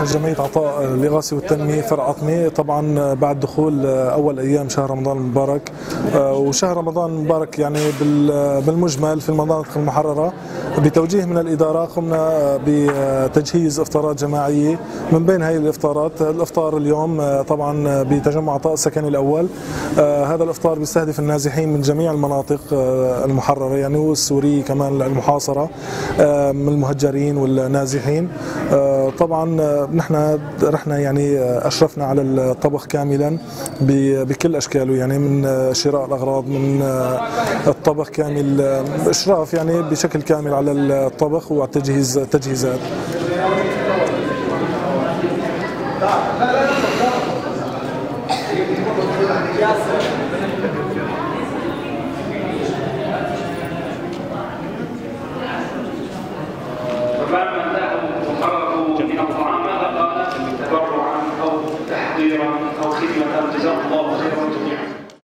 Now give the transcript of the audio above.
جمعية عطاء الإغاثة والتنمية فرع أطمة، طبعا بعد دخول أول أيام شهر رمضان المبارك. وشهر رمضان المبارك يعني بالمجمل في المناطق المحررة بتوجيه من الإدارة قمنا بتجهيز إفطارات جماعية. من بين هذه الإفطارات الإفطار اليوم طبعا بتجمع عطاء السكني الأول. هذا الإفطار بيستهدف النازحين من جميع المناطق المحررة يعني والسورية كمان المحاصرة من المهجرين والنازحين. طبعا نحن رحنا يعني أشرفنا على الطبخ كاملا بكل أشكاله، يعني من شراء الأغراض، من الطبخ كامل، إشراف يعني بشكل كامل على الطبخ وعلى التجهيزات.